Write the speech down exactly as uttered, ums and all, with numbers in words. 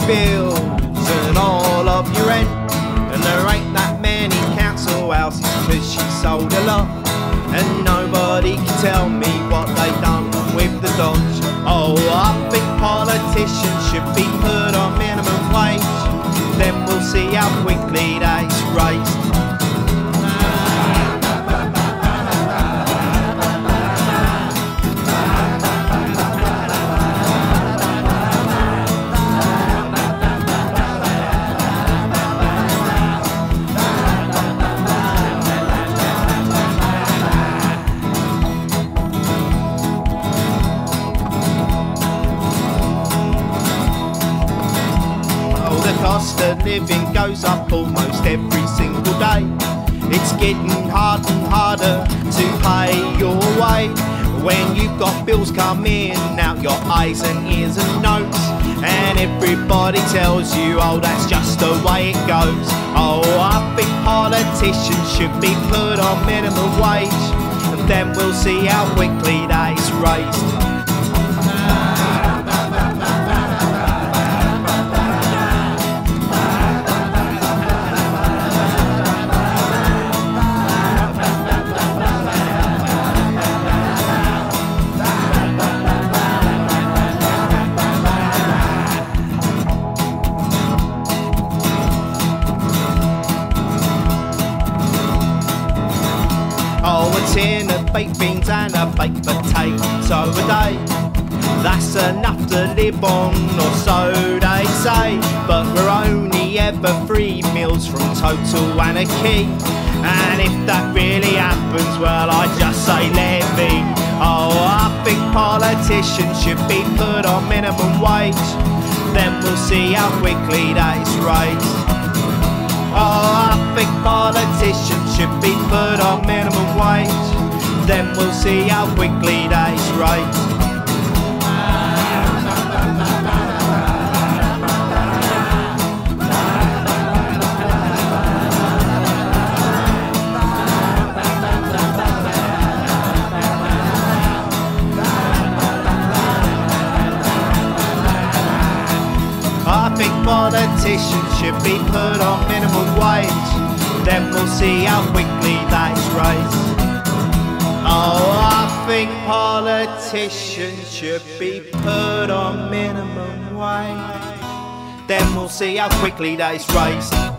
bills and all of your rent. And there ain't that many council houses cause she sold a lot. And nobody can tell me what they done with the Dodge. Oh, I think politicians should be put on minimum wage. Then we'll see how quickly they's raised. Cost of living goes up almost every single day. It's getting harder and harder to pay your way. When you've got bills come in, out your eyes and ears and nose, and everybody tells you, oh, that's just the way it goes. Oh, I think politicians should be put on minimum wage, and then we'll see how quickly they's raised. Oh, a tin of baked beans and a baked potato a day. That's enough to live on, or so they say. But we're only ever three meals from Total Anarchy. And if that really happens, well, I just say let it be. Oh, I think politicians should be put on minimum wage. Then we'll see how quickly that's raised. Oh, I think politicians should be put on minimum wage. Then we'll see how quickly that's raised. I think politicians should be put on minimum wage. Then we'll see how quickly that's raised. Oh, I think politicians should be put on minimum wage. Then we'll see how quickly that's raised.